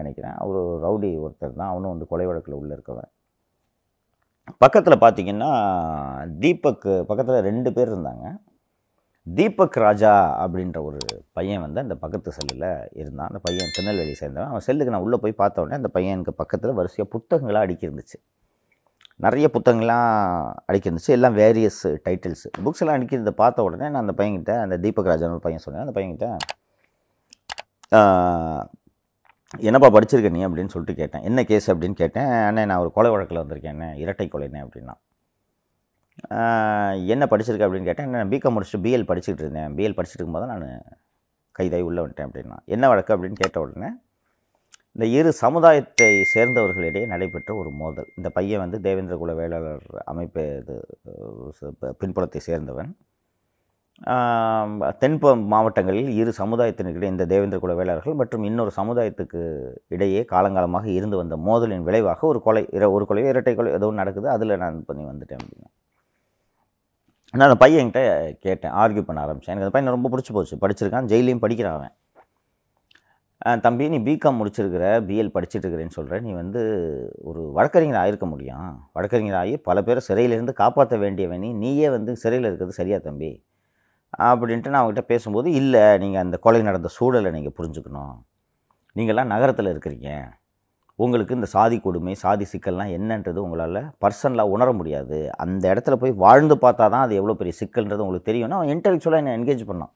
நினைக்கிறேன். அவர் ரவுடி ஒருத்தர் தான். அவனும் வந்து கொலை வழக்கில் உள்ளே இருக்கவன். பக்கத்தில் பார்த்தீங்கன்னா தீபக் பக்கத்தில் 2 பேர் இருந்தாங்க. தீபக் ராஜா அப்படின்ற ஒரு பையன் வந்து அந்த பக்கத்து செல்லில் இருந்தான். அந்த பையன் திருநெல்வேலி சேர்ந்தவன். அவன் செல்லுக்கு நான் உள்ளே போய் பார்த்த உடனே அந்த பையனுக்கு பக்கத்தில் வரிசையாக புத்தகங்களாக அடுக்கி இருந்துச்சு. நிறைய புத்தகங்கள்லாம் அடுக்கி இருந்துச்சு. எல்லாம் வேரியஸ் டைட்டில்ஸ் புக்ஸ் எல்லாம் அடுக்கியிருந்த பார்த்த உடனே நான் அந்த பையன்கிட்ட, அந்த தீபக் ராஜான்னு ஒரு பையன் சொன்னேன். அந்த பையன்கிட்ட என்னப்பா படிச்சிருக்க நீ அப்படின்னு சொல்லிட்டு கேட்டேன். என்ன கேஸ் அப்படின்னு கேட்டேன். அண்ணே நான் ஒரு கொலை வழக்கில் வந்திருக்கேன், என்ன இரட்டை கொலைனே அப்படின்னா. என்ன படிச்சிருக்க அப்படின்னு கேட்டேன். நான் பிகாம் முடிச்சுட்டு பிஎல் படிச்சுட்டு இருந்தேன். பிஎல் படிச்சுட்டு இருக்கும்போது நான் கைதாகி உள்ளே வந்துட்டேன் அப்படின்னா. என்ன வழக்கு அப்படின்னு கேட்ட உடனே இந்த இரு சமுதாயத்தை சேர்ந்தவர்களிடையே நடைபெற்ற ஒரு மோதல். இந்த பையன் வந்து தேவேந்திர குல வேளாளர் அமைப்பு இது பின்புலத்தை சேர்ந்தவன். தென் மாவட்டங்களில் இரு சமுதாயத்தினரிடையே இந்த தேவேந்திர குல வேளாளர்கள் மற்றும் இன்னொரு சமுதாயத்துக்கு இடையே காலங்காலமாக இருந்து வந்த மோதலின் விளைவாக ஒரு கொலை இரட்டை கொலை ஏதோ நடக்குது. அதில் நான் பண்ணி வந்துட்டேன் அப்படின்னா. நான் அந்த பையன்கிட்ட கேட்டேன், ஆர்கியூ பண்ண ஆரம்பித்தேன். எனக்கு அந்த பையனை ரொம்ப பிடிச்சி போச்சு. படிச்சிருக்கான், ஜெயிலையும் படிக்கிறான் அவன். தம்பி, நீ பிகாம் முடிச்சிருக்கிற, பிஎல் படிச்சுட்டு இருக்கிறேன்னு சொல்கிற, நீ வந்து ஒரு வழக்கறிஞர் ஆகிருக்க முடியும். வழக்கறிஞர் ஆகி பல பேரை சிறையிலேருந்து காப்பாற்ற வேண்டியவன் நீயே வந்து சிறையில் இருக்கிறது சரியா தம்பி அப்படின்ட்டு நான் அவங்ககிட்ட பேசும்போது, இல்லை நீங்கள் அந்த கொலை நடந்த சூழலை நீங்கள் புரிஞ்சுக்கணும். நீங்கள்லாம் நகரத்தில் இருக்கிறீங்க, உங்களுக்கு இந்த சாதி கொடுமை சாதி சிக்கல்லாம் என்னன்றது உங்களால் பர்சனலாக உணர முடியாது. அந்த இடத்துல போய் வாழ்ந்து பார்த்தா தான் அது எவ்வளோ பெரிய சிக்கல்ன்றது உங்களுக்கு தெரியும்னா அவன் இன்டெலெக்சுவலாக என்னை என்கேஜ் பண்ணான்.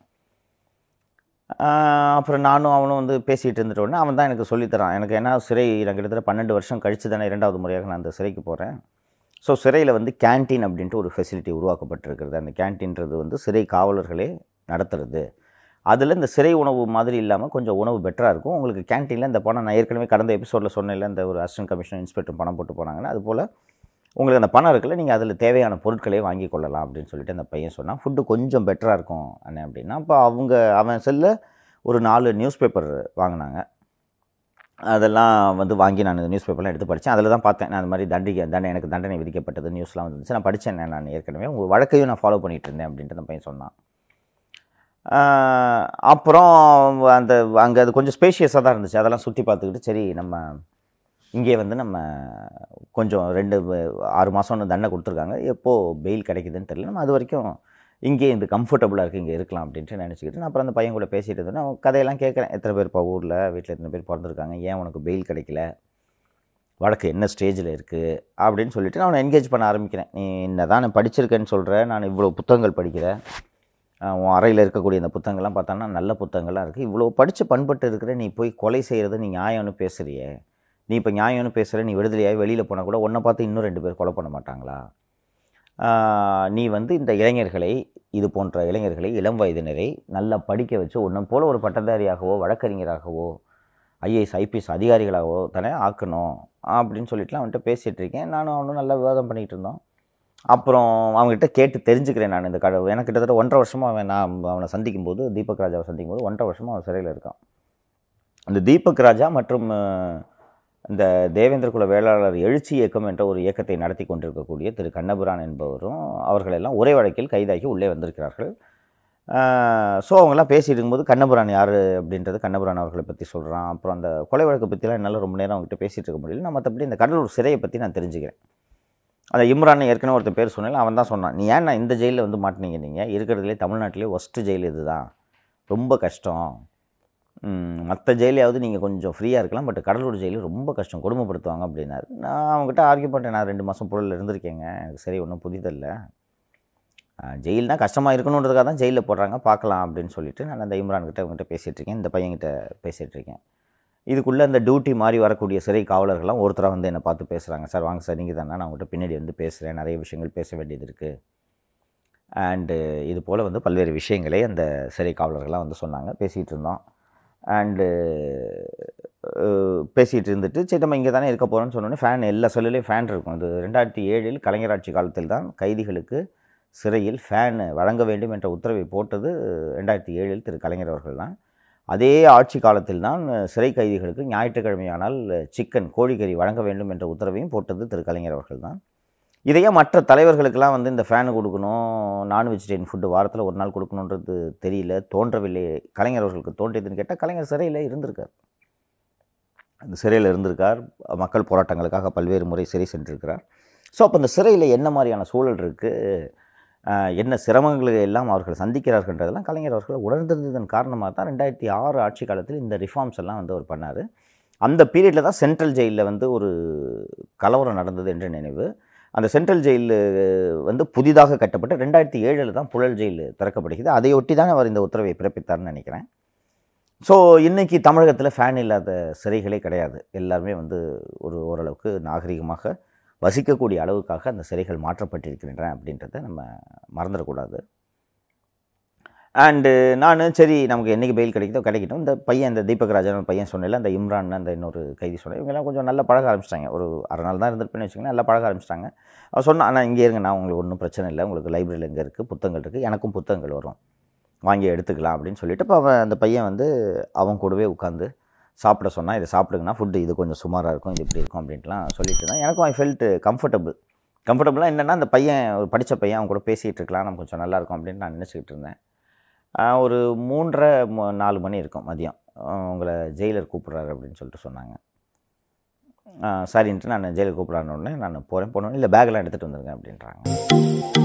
அப்புறம் நானும் அவனும் வந்து பேசிகிட்டு இருந்துட்டோடனே அவன் தான் எனக்கு சொல்லித்தரான். எனக்கு என்ன சிறை நான் கிட்டத்தட்ட 12 வருஷம் கழித்து தானே 2வது முறையாக நான் அந்த சிறைக்கு போகிறேன். ஸோ சிறையில் வந்து கேன்டீன் அப்படின்ட்டு ஒரு ஃபெசிலிட்டி உருவாக்கப்பட்டிருக்கிறது. அந்த கேன்டீன்றது வந்து சிறை காவலர்களே நடத்துறது. அதில் இந்த சிறை உணவு மாதிரி இல்லாமல் கொஞ்சம் உணவு பெட்டராக இருக்கும். உங்களுக்கு கேன்டீனில் இந்த பணம் நான் ஏற்கனவே கடந்த எபிசோடில் சொன்னேன்ல, இந்த ஒரு அசிஸ்டன்ட் கமிஷனர் இன்ஸ்பெக்டர் பணம் போட்டு போனாங்கன்னா, அதுபோல் உங்களுக்கு அந்த பணம் இருக்குல்ல, நீங்கள் அதில் தேவையான பொருட்களே வாங்கி கொள்ளலாம் அப்படின்னு சொல்லிட்டு அந்த பையன் சொன்னான். ஃபுட்டு கொஞ்சம் பெட்டராக இருக்கும் அண்ணே அப்படின்னா. அப்போ அவன் செல்ல ஒரு 4 நியூஸ் பேப்பர் வாங்கினாங்க. அதெல்லாம் வந்து வாங்கி நான் இந்த நியூஸ் பேப்பர்லாம் எடுத்து படித்தேன். அதில் தான் பார்த்தேன் நான் அந்த மாதிரி எனக்கு தண்டனை விதிக்கப்பட்டது நியூஸ்லாம் வந்துருந்துச்சு. நான் படித்தேன், நான் ஏற்கனவே உங்கள் வழக்கையும் நான் ஃபாலோ பண்ணிகிட்டு இருந்தேன் அப்படின்ட்டு அந்த பையன் சொன்னான். அப்புறம் அங்கே அது கொஞ்சம் ஸ்பேஷியஸாக தான் இருந்துச்சு. அதெல்லாம் சுற்றி பார்த்துக்கிட்டு சரி நம்ம இங்கே வந்து நம்ம கொஞ்சம் 6 மாதம்னு தண்டனை கொடுத்துருக்காங்க, எப்போது பெயில் கிடைக்குதுன்னு தெரியல, நம்ம அது வரைக்கும் இங்கே இந்த கம்ஃபர்டபுளாக இருக்குது, இங்கே இருக்கலாம் அப்படின்ட்டு நினச்சிக்கிட்டு நான் அப்புறம் அந்த பையன் கூட பேசிகிட்டு இருந்தேன். அவன் கதையெல்லாம் கேட்குறேன். எத்தனை பேர் இப்போ ஊரில் வீட்டில் எத்தனை பேர் பிறந்திருக்காங்க, ஏன் உனக்கு பெயில் கிடைக்கல, வழக்கு என்ன ஸ்டேஜில் இருக்குது அப்படின்னு சொல்லிவிட்டு நான் அவனை என்கேஜ் பண்ண ஆரம்பிக்கிறேன். நீ என்ன தான் நான் படிச்சிருக்கேன்னு சொல்கிறேன், நான் இவ்வளோ புத்தகங்கள் படிக்கிறேன், உன் அறையில் இருக்கக்கூடிய இந்த புத்தகங்கள்லாம் பார்த்தான்னா நல்ல புத்தகங்கள்லாம் இருக்குது, இவ்வளோ படித்து பண்பட்டு இருக்கிற, நீ போய் கொலை செய்கிறது நீ நியாயம்னு பேசுகிறியே, நீ இப்போ நியாயம்னு பேசுகிற, நீ விடுதலையாகி வெளியில் போனால் கூட உன்னை பார்த்து இன்னும் 2 பேர் கொலை பண்ண மாட்டாங்களா? நீ வந்து இந்த இளைஞர்களை, இது போன்ற இளைஞர்களை, இளம் வயதினரை நல்லா படிக்க வச்சு ஒன்றை போல் ஒரு பட்டதாரியாகவோ வழக்கறிஞராகவோ ஐஏஎஸ் ஐபிஎஸ் அதிகாரிகளாகவோ தானே ஆக்கணும் அப்படின்னு சொல்லிட்டுலாம் அவன்கிட்ட பேசிகிட்டு இருக்கேன். நானும் அவனும் நல்லா விவாதம் பண்ணிகிட்டு இருந்தோம். அப்புறம் அவங்ககிட்ட கேட்டு தெரிஞ்சுக்கிறேன். நான் இந்த எனக்கு கிட்டத்தட்ட 1.5 வருஷமாக நான் அவனை சந்திக்கும்போது, தீபக் ராஜாவை சந்திக்கும்போது 1.5 வருஷமாக அவன் சிறையில் இருக்கான். அந்த தீபக் ராஜா மற்றும் இந்த தேவேந்திர குல வேளாளர் எழுச்சி இயக்கம் என்ற ஒரு இயக்கத்தை நடத்தி கொண்டிருக்கக்கூடிய திரு கண்ணபுரான் என்பவரும் அவர்களெல்லாம் ஒரே வழக்கில் கைதாகி உள்ளே வந்திருக்கிறார்கள். ஸோ அவங்கெல்லாம் பேசிகிட்டு இருக்கும்போது கண்ணபுரான் யார் அப்படின்றது கண்ணபுரான் அவர்களை பற்றி சொல்கிறான். அப்புறம் அந்த கொலை வழக்கை பற்றிலாம் என்னால் ரொம்ப நேரம் அவங்ககிட்ட பேசிகிட்டு இருக்க முடியல. நான் மற்றபடி இந்த கடலூர் சிறையை பற்றி நான் தெரிஞ்சுக்கிறேன். அந்த இம்ரான் ஏற்கனவே ஒருத்தர் பேர் சொன்னால அவன் தான் சொன்னான், நீ ஏன் நான் இந்த ஜெயிலில் வந்து மாட்டினீங்க, நீங்கள் இருக்கிறதுலே தமிழ்நாட்டிலே ஒஸ்ட்டு ஜெயில் இது தான், ரொம்ப கஷ்டம், மற்ற ஜெயிலையாவது நீங்கள் கொஞ்சம் ஃப்ரீயாக இருக்கலாம், பட் கடலூர் ஜெயிலு ரொம்ப கஷ்டம், கொடுமைப்படுத்துவாங்க அப்படின்னாரு. நான் அவங்ககிட்ட ஆர்கியூ பண்ணிட்டேன், நான் 2 மாதம் பொருளில் இருந்திருக்கேங்க, எனக்கு சரி ஒன்றும் புதிதில்லை, ஜெயில்னால் கஷ்டமாக இருக்கணுன்றதுக்காக தான் ஜெயிலில் போடுறாங்க, பார்க்கலாம் அப்படின்னு சொல்லிவிட்டு நான் அந்த இம்ரான்கிட்ட அவங்ககிட்ட பேசிகிட்ருக்கேன், இந்த பையன்கிட்ட பேசிகிட்ருக்கேன். இதுக்குள்ளே இந்த டியூட்டி மாதிரி வரக்கூடிய சிறை காவலர்கள்லாம் ஒருத்தராக வந்து என்னை பார்த்து பேசுகிறாங்க. சார் வாங்க சார், நீங்கள் தானே, நான் உங்கள்கிட்ட பின்னாடி வந்து பேசுகிறேன், நிறைய விஷயங்கள் பேச வேண்டியது இருக்குது அண்டு இது போல் வந்து பல்வேறு விஷயங்களே அந்த சிறை காவலர்கள்லாம் வந்து சொன்னாங்க. பேசிகிட்டு இருந்தோம். அண்டு பேசிகிட்டு இருந்துட்டு சரி நம்ம இங்கே தானே இருக்க போகிறோன்னு சொன்னோன்னே ஃபேன் எல்லா செல்லுலேயும் ஃபேன் இருக்கும். அது 2007 கலைஞர் ஆட்சி காலத்தில் தான் கைதிகளுக்கு சிறையில் ஃபேன் வழங்க வேண்டும் என்ற உத்தரவை போட்டது 2007 திரு கலைஞர் அவர்கள் தான். அதே ஆட்சி காலத்தில் தான் சிறை கைதிகளுக்கு ஞாயிற்றுக்கிழமையானால் சிக்கன் கோழிக்கறி வழங்க வேண்டும் என்ற உத்தரவையும் போட்டது திரு கலைஞர் அவர்கள் தான். இதையே மற்ற தலைவர்களுக்கெல்லாம் வந்து இந்த ஃபேனு கொடுக்கணும், நான் வெஜிடேரியன் ஃபுட்டு வாரத்தில் 1 நாள் கொடுக்கணுன்றது தெரியல, தோன்றவில்லை. கலைஞர் அவர்களுக்கு தோன்றியதுன்னு கேட்டால் கலைஞர் சிறையில் இருந்திருக்கார். அந்த சிறையில் இருந்திருக்கார். மக்கள் போராட்டங்களுக்காக பல்வேறு முறை சிறை சென்றிருக்கிறார். ஸோ அப்போ அந்த சிறையில் என்ன மாதிரியான சூழல் இருக்குது, என்ன சிரமங்களை எல்லாம் அவர்கள் சந்திக்கிறார்கள்ன்றதெல்லாம் கலைஞர் அவர்கள் உணர்ந்திருந்ததன் காரணமாக தான் 2006 ஆட்சி காலத்தில் இந்த ரிஃபார்ம்ஸ் எல்லாம் வந்து அவர் பண்ணார். அந்த பீரியடில் தான் சென்ட்ரல் ஜெயிலில் வந்து ஒரு கலவரம் நடந்தது என்று நினைவு. அந்த சென்ட்ரல் ஜெயில் வந்து புதிதாக கட்டப்பட்டு 2007 தான் புழல் ஜெயில் திறக்கப்படுகிறது. அதையொட்டி தான் அவர் இந்த உத்தரவை பிறப்பித்தார்னு நினைக்கிறேன். ஸோ இன்றைக்கி தமிழகத்தில் ஃபேன் இல்லாத சிறைகளே கிடையாது. எல்லாருமே வந்து ஓரளவுக்கு நாகரிகமாக வசிக்கக்கூடிய அளவுக்காக அந்த சிறைகள் மாற்றப்பட்டிருக்கின்றன அப்படின்றத நம்ம மறந்துடக்கூடாது. அண்டு நான் சரி நமக்கு என்றைக்கு பெயில் கிடைக்கட்டும். இந்த பையன், இந்த தீபக் ராஜன் பையன் சொன்னேன்ல, அந்த இம்ரான், அந்த இன்னொரு கைதி சொன்னேன், இவங்கெல்லாம் கொஞ்சம் நல்லா பழக ஆரம்பிச்சிட்டாங்க. ஒரு அரை நாள் தான் இருந்திருப்பேன்னு வச்சுக்கோங்களேன், நல்லா பழக ஆரம்பிச்சிட்டாங்க. அவன் சொன்னான், ஆனால் இங்கே இருங்க, நான் உங்களுக்கு ஒன்றும் பிரச்சனை இல்லை, உங்களுக்கு லைப்ரரியில் எங்கே இருக்குது, புத்தகங்கள் இருக்குது, எனக்கும் புத்தகங்கள் வரும், வாங்கி எடுத்துக்கலாம் அப்படின்னு சொல்லிட்டு, இப்போ அந்த பையன் வந்து அவன் கூடவே உட்காந்து சாப்பிட சொன்னால், இதை சாப்பிடுங்கன்னா ஃபுட்டு இது கொஞ்சம் சுமாராக இருக்கும், இது இப்படி இருக்கும் அப்படின்ட்டுலாம் சொல்லிட்டு இருந்தான். எனக்கும் ஐ ஃபெல்ட் கம்ஃபர்டபுளாக என்னென்னா, அந்த பையன் ஒரு படித்த பையன், அவன் கூட பேசிகிட்டு இருக்கலாம், நம்ம கொஞ்சம் நல்லாயிருக்கும் அப்படின்னு நான் நினச்சிக்கிட்டு இருந்தேன். ஒரு 3:30-4 மணி இருக்கும் மதியம். உங்களை ஜெயிலர் கூப்பிட்றாரு அப்படின்னு சொல்லிட்டு சொன்னாங்க. சரின்ட்டு நான் ஜெயிலர் கூப்பிட்றான்னு உடனே நான் போனோடனே இல்லை பேக்கெல்லாம் எடுத்துகிட்டு வந்துருங்க அப்படின்றாங்க.